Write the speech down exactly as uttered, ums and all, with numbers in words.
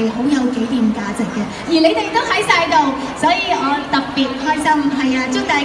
係好有紀念價值嘅，而你哋都喺晒度，所以我特別開心，係啊，祝大家